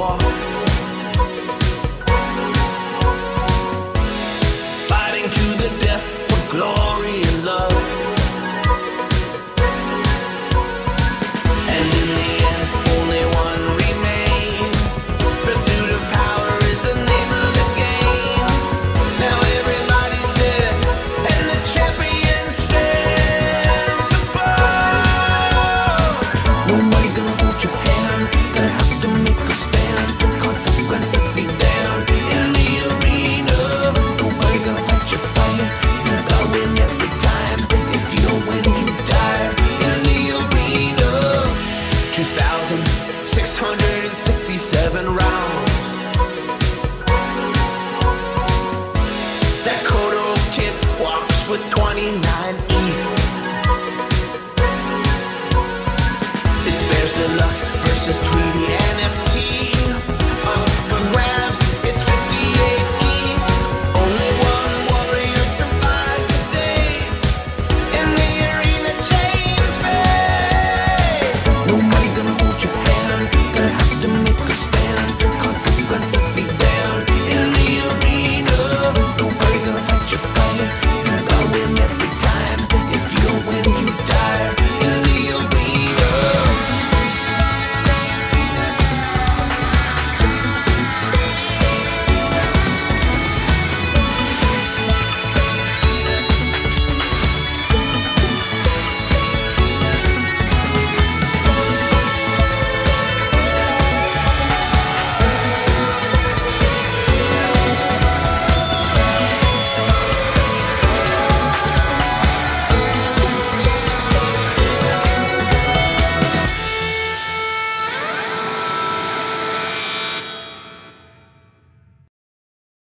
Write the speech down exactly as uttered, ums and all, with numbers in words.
war. Fighting to the death for glory and love. And in the end, only one remains. Pursuit of power is the name of the game. Now everybody's dead, and the champion stands above. Nobody's gonna hold your hand. Gonna have to make a stand. Consequences be damned in the arena. Nobody's gonna fight your fight. You gotta win every time. If you don't win, you die in the arena. two thousand six hundred sixty-seven rounds. That Kodo kid walks with twenty-nine E. It's Bears Deluxe versus Tweet.